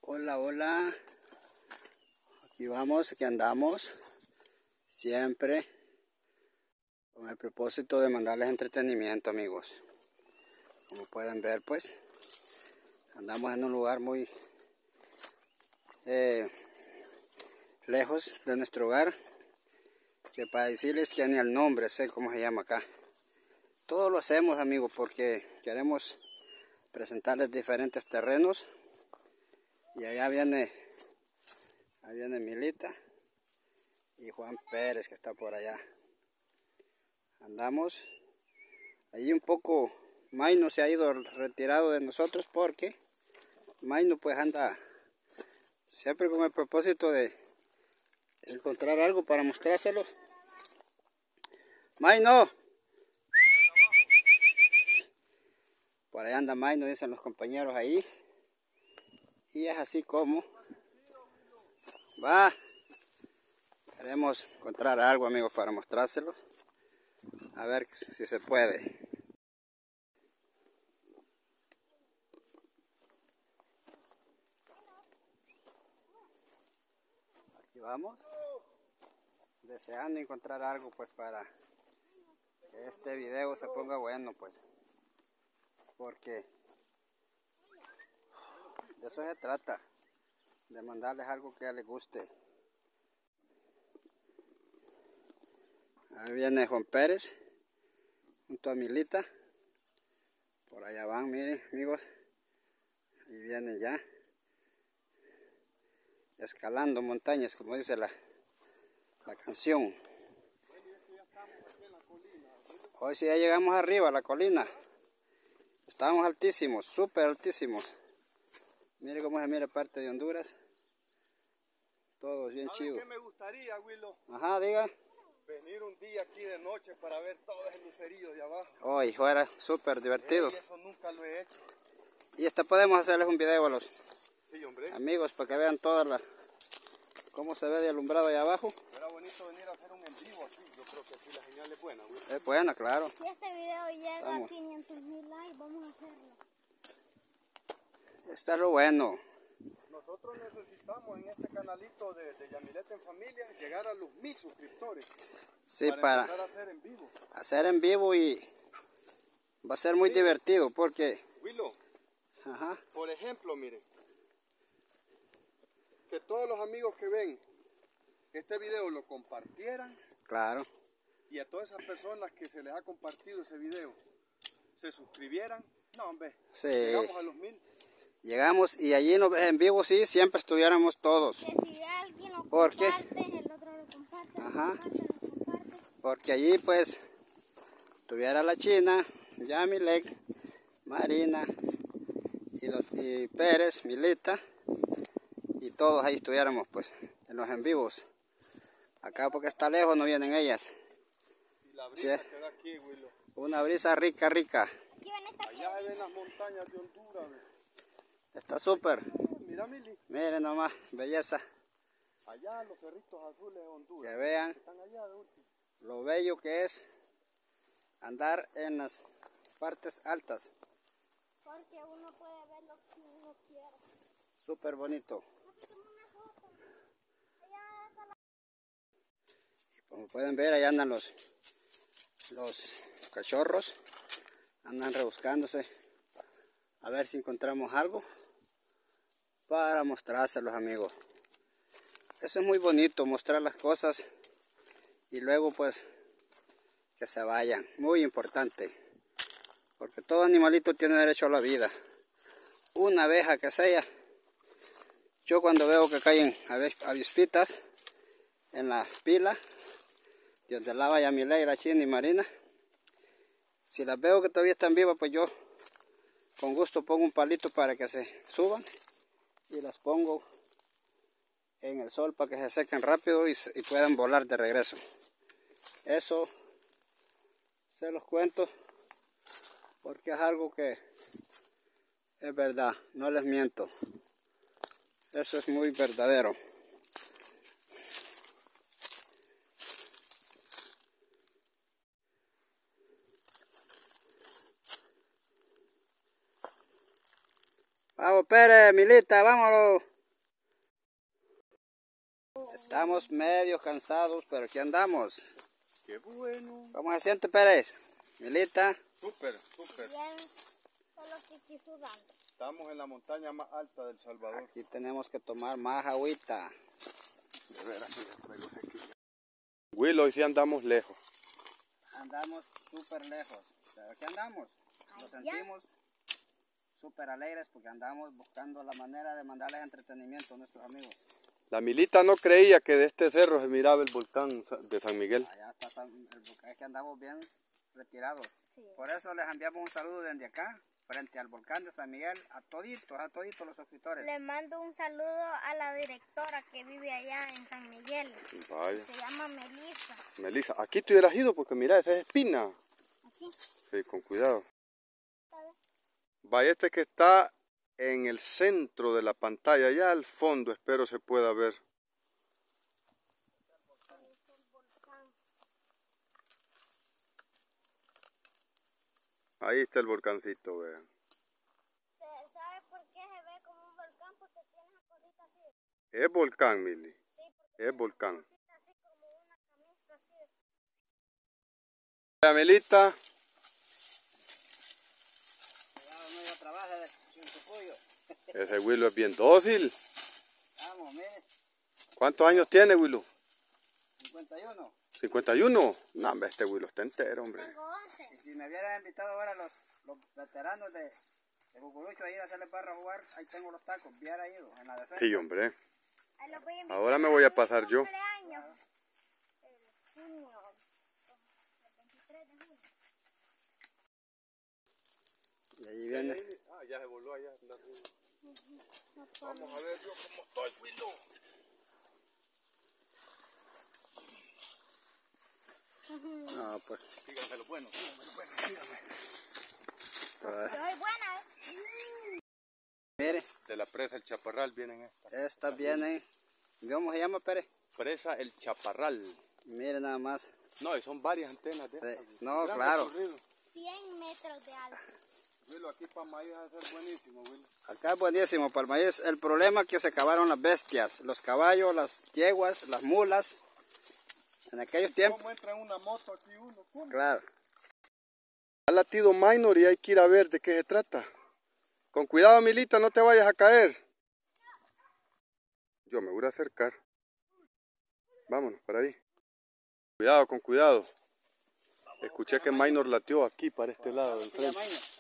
Hola, hola. Aquí vamos, aquí andamos. Siempre con el propósito de mandarles entretenimiento, amigos. Como pueden ver, pues andamos en un lugar muy lejos de nuestro hogar, que para decirles que ni el nombre sé cómo se llama acá. Todo lo hacemos, amigos, porque queremos presentarles diferentes terrenos. Y allá viene Milita y Juan Pérez, que está por allá. Andamos allí un poco. Maino se ha ido retirado de nosotros porque Maino pues anda siempre con el propósito de encontrar algo para mostrárselo. Maino, por allá anda Maino, dicen los compañeros ahí. Y es así como va. Queremos encontrar algo, amigos, para mostrárselo. A ver si se puede. Aquí vamos, deseando encontrar algo pues para que este video se ponga bueno, pues, porque de eso se trata, de mandarles algo que les guste. Ahí viene Juan Pérez junto a Milita. Por allá van, miren, amigos. Y vienen ya escalando montañas, como dice la canción. Hoy sí ya llegamos arriba a la colina. Estamos altísimos, súper altísimos. Mire cómo se mira parte de Honduras. Todos bien chidos. ¿Qué me gustaría, Willow? Ajá, diga. Venir un día aquí de noche para ver todo ese lucerío de abajo. Hoy fuera súper divertido. Y eso nunca lo he hecho. Y podemos hacerles un video a los amigos para que vean toda cómo se ve de alumbrado allá abajo. Era bonito venir a hacer un en vivo aquí. Yo creo que aquí la señal es buena, Willow. Es buena, claro. Si este video llega a 500,000 likes, vamos a hacerlo. Está lo bueno. Nosotros necesitamos en este canalito de Yamileta en Familia llegar a los 1000 suscriptores. Sí, para empezar a hacer en vivo. Hacer en vivo, y va a ser muy divertido porque... Willow, ajá. Por ejemplo, miren, que todos los amigos que ven este video lo compartieran. Claro. Y a todas esas personas que se les ha compartido ese video se suscribieran. No, hombre, Sí. Llegamos a los 1000. Llegamos, y allí en vivo sí, siempre estuviéramos todos. Que si alguien lo ¿Por qué? comparte, el otro lo comparte, Ajá. lo comparte. Porque allí pues tuviera la China, Yamilek, Marina y Pérez, Milita, y todos ahí estuviéramos pues en los en vivos. Acá porque está lejos no vienen ellas. Y la brisa Sí, que da aquí, Willow. una brisa rica, rica. Aquí ven esta Allá se ven las montañas de Honduras. Está súper. Mira, Mili. Miren nomás, belleza. Allá los cerritos azules de Honduras. Que vean Están allá de último. lo bello que es andar en las partes altas. porque uno puede ver lo que uno quiera. Súper bonito. Y como pueden ver, allá andan los cachorros. Andan rebuscándose a ver si encontramos algo para mostrárselos, amigos. Eso es muy bonito, mostrar las cosas y luego pues que se vayan. Muy importante, porque todo animalito tiene derecho a la vida. Una abeja que sea. Yo cuando veo que caen avispitas en la pila donde lava Yamilek, la China y Marina, si las veo que todavía están vivas, pues yo con gusto pongo un palito para que se suban y las pongo en el sol para que se sequen rápido y puedan volar de regreso. Eso se los cuento porque es algo que es verdad, no les miento. Eso es muy verdadero. Vamos, Pérez, Milita, vámonos. Estamos medio cansados, pero aquí andamos. Qué bueno. ¿Cómo se siente, Pérez? Milita. Súper, súper. Bien, solo estoy sudando. Estamos en la montaña más alta del Salvador. Aquí tenemos que tomar más agüita. De veras, Will, hoy sí andamos lejos. Andamos súper lejos, pero aquí andamos. Nos Allá. sentimos súper alegres porque andamos buscando la manera de mandarles entretenimiento a nuestros amigos. La Milita no creía que de este cerro se miraba el volcán de San Miguel. Allá está el volcán, es que andamos bien retirados. Sí. Por eso les enviamos un saludo desde acá, frente al volcán de San Miguel, a toditos los suscriptores. Le mando un saludo a la directora que vive allá en San Miguel. Vaya. Se llama Melissa. Melissa, aquí te hubieras ido porque mira, esa es espina. Aquí. Sí, con cuidado. ¿Sabes? Vaya, este que está en el centro de la pantalla, allá al fondo, espero se pueda ver. Ahí está el volcán. Ahí está el volcancito, vean. ¿Sabe por qué se ve como un volcán? Porque tiene esa cosita así. Es volcán, Mili. Sí, porque Es tiene volcán. esa cosita así como una camisa así. La Melita, Cuidado, no trabaja sin su pollo. ese Willow es bien dócil. Vamos, mire, ¿Cuántos años tiene, Willow? 51. 51. No, hombre, este Willow está entero, hombre. Tengo 11. Y si me hubieran invitado ahora los veteranos de Cucurucho a ir a hacerle barra a jugar, ahí tengo los tacos, hubiera ido en la defensa. Sí, hombre. Ahí los voy a invitar Ahora me voy a pasar mi yo. cumpleaños. El junio. El 23 de junio. Y ahí viene. Ah, ya se voló allá. No Vamos a ver yo cómo estoy, Willow. No, pues. Díganme lo bueno, Soy buena, ¿eh? Mire, De la presa El Chaparral vienen estas. estas vienen. ¿Cómo se llama, Pérez? Presa El Chaparral. Mire nada más. No, y son varias antenas de Sí. estas. No, Gran claro. recorrido. 100 metros de alto. Willow, aquí para maíz va a ser buenísimo, Willow. Acá es buenísimo para el maíz. El problema es que se acabaron las bestias, los caballos, las yeguas, las mulas. En aquellos tiempos, ¿Cómo entra en una moto aquí uno? ¿Cómo? claro. Ha latido minor y hay que ir a ver de qué se trata. Con cuidado, Milita, no te vayas a caer. Yo me voy a acercar. Vámonos, para ahí. Cuidado, con cuidado. Escuché que minor latió aquí, para este lado del frente.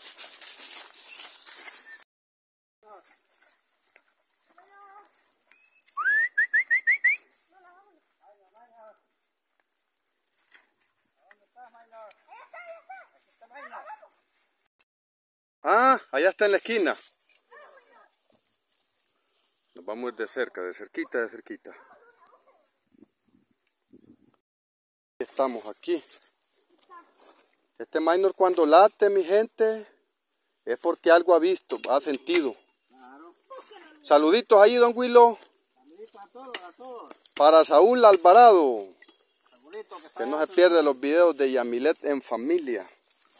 Ah, allá está en la esquina. Nos vamos a ir de cerca, de cerquita, de cerquita. Estamos aquí. Este minor cuando late, mi gente, es porque algo ha visto, ha sentido. Saluditos ahí, don Willow. Saluditos a todos. Para Saúl Alvarado, Saluditos que no se pierde los videos de Yamilet en familia.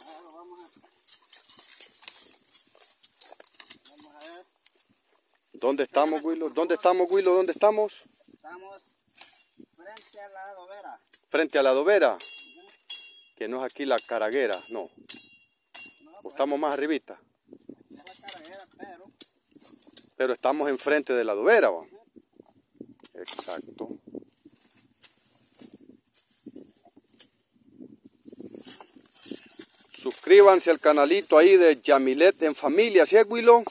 Vamos a ver. ¿Dónde estamos, Willow? ¿Dónde estamos, Willow? ¿Dónde estamos? Estamos frente a la adobera. Frente a la adobera, que no es aquí la caraguera, no. O estamos más arribita. Es la carguera, Pero estamos enfrente de la adobera, ¿va? Exacto. Suscríbanse al canalito ahí de Yamilet en familia, ¿sí es, Willow?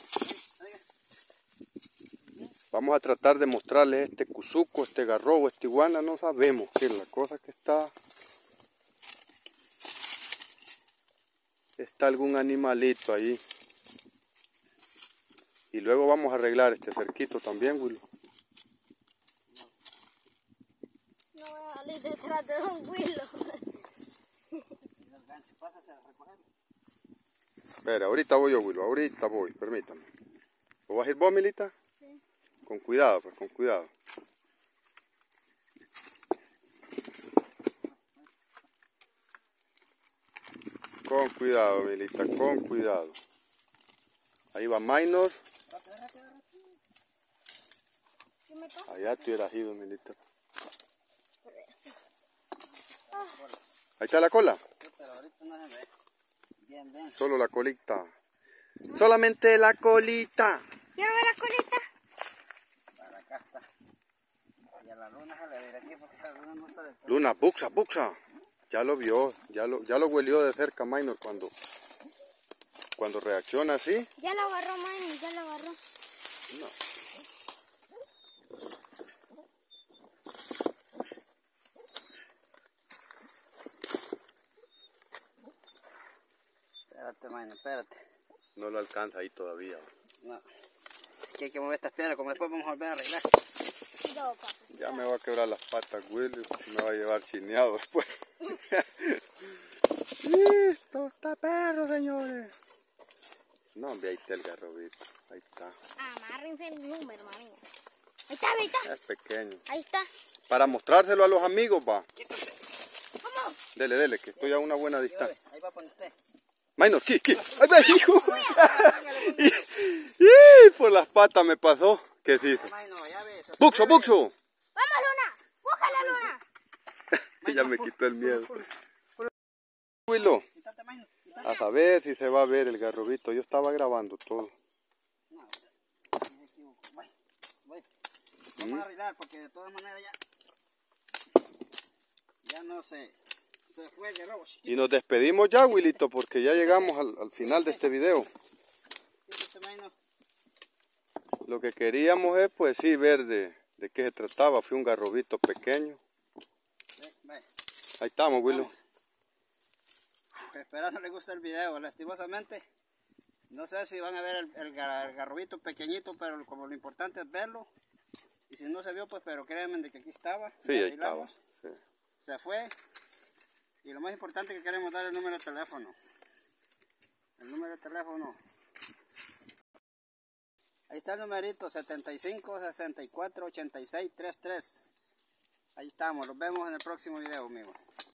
Vamos a tratar de mostrarles este cuzuco, este garrobo, este iguana, no sabemos qué es la cosa que está. Está algún animalito ahí. Y luego vamos a arreglar este cerquito también, Willow. No voy a salir detrás de Don Willow. Espera, ahorita voy yo, Willow, ahorita voy, permítame. ¿O vas a ir vos, Milita? Sí. Con cuidado, pues, con cuidado. Con cuidado, Milita, con cuidado. Ahí va minor. ¿Qué me pasa? Allá te hubieras ido, Milita. Ahí está la cola. Sí, pero ahorita no se ve. Bien, bien. Solo la colita. Solamente la colita. Quiero ver la colita. Para acá está. Y a la luna se le ve aquí porque la luna no sabe. Luna, buxa, buxa. Ya lo vio, ya lo huelió de cerca Minor cuando reacciona así. Ya lo agarró, Manny, ya lo agarró. No. Espérate, Maino, espérate. No lo alcanza ahí todavía. No. Aquí hay que mover estas piedras, como después vamos a volver a arreglar. No, papi. Ya me va a quebrar las patas, Willy. Me va a llevar chineado después. Listo, está perro, señores. No, hombre, ahí está el garrobito. Ahí está. Amárrense el número, mami. Ahí está, ahí está. Es pequeño. Ahí está. Para mostrárselo a los amigos, va. ¿Cómo? Dele, dele, que estoy a una buena distancia. Ahí va a poner usted. Minor, aquí. ¡Ay, ve, hijo! Y por las patas me pasó. ¿Qué dice? Maino, ya ves. ¡Buxo, buxo! ¡Vamos, Luna! ¡Búscala, Luna! Ya me quitó el miedo. Willo, Quítate, Maino. a saber si se va a ver el garrobito. Yo estaba grabando todo. No, me equivoco. Voy. Vamos a arreglar porque de todas maneras ya no se fue el garrobo. Y nos despedimos ya, Willito, porque ya llegamos al final de este video. Quítate, Maino. Lo que queríamos es, pues sí, ver de qué se trataba. Fue un garrobito pequeño. Ve. Ahí estamos, Willo. Esperando les guste el video, lastimosamente. No sé si van a ver el garrobito pequeñito, pero como lo importante es verlo. Y si no se vio, pues, pero créanme de que aquí estaba. Sí, Lo ahí estaba. arreglamos, Sí. Se fue. Y lo más importante que queremos dar es el número de teléfono. El número de teléfono. Ahí está el numerito 75 64 86 33. Ahí estamos, los vemos en el próximo video, amigos.